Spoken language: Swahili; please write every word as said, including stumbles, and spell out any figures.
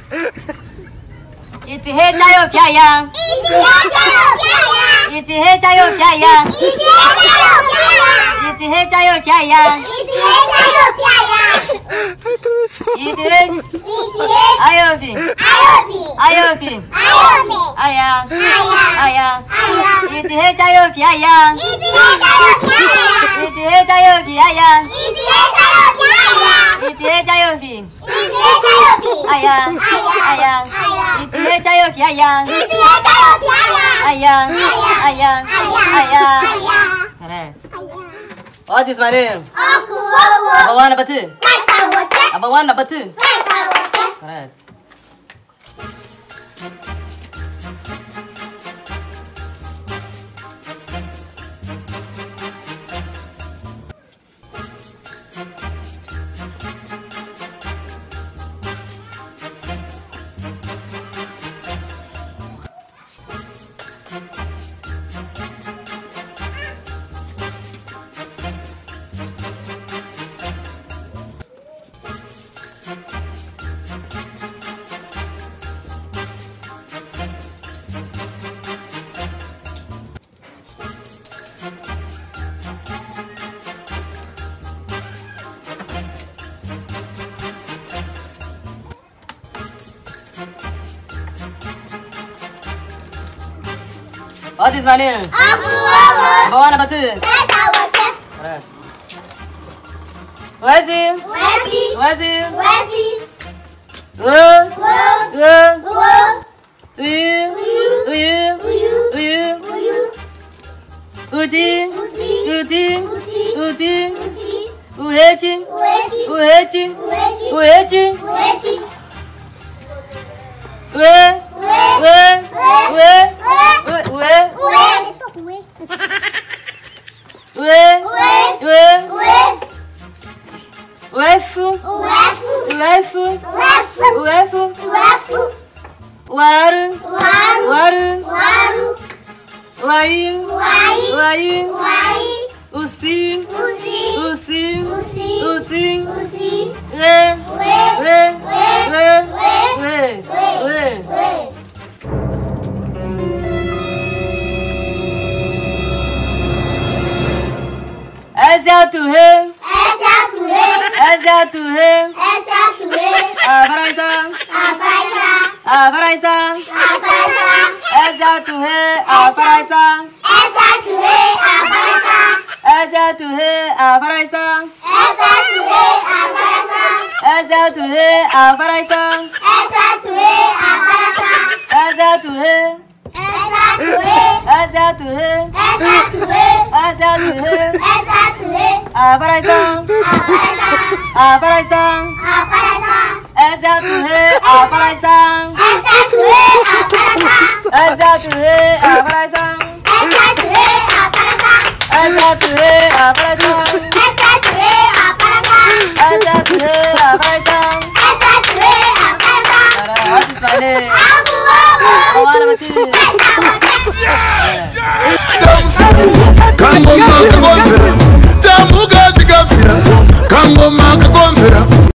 Ethiopia. Ethiopia. Ethiopia. Ayobi. Ayobi. Aya. Aya. Ethiopia. Ethiopia. Ethiopia. Aya. Aya. Ethiopia. Aya. Aya. Aya. Correct. What is my name? Number one, number two. Number one, number two. Correct. What is my name? Number one, number two. Correct. Where is he? Where is he? Uh, uh, uyu, uyu, uyu, uti, uti, uti, uhechi, uhechi, uhechi, we, we, we, we, we, we, wefu, wefu, wefu, waru, waru, wayin, wayin, usin, usin, usin, we, we, we, we, we. Eza to him, Eza to him, Eza to him, Eza to him. Avaraisa, Avaraisa, Avaraisa, Avaraisa. Eza to him, Avaraisa, Eza to him, Avaraisa, Eza to him, Avaraisa, Eza to him, Avaraisa, Eza to him, Avaraisa, Eza to him, Eza to him, Eza to him, Eza to him, Eza to him. Avaraisa, Avaraisa, Avaraisa. Eza to him, Avaraisa, Eza to him, Avaraisa, Eza to him, Avaraisa, Eza to him, Avaraisa, Eza to him, Avaraisa. What is my name? One, number two. Come on, come on.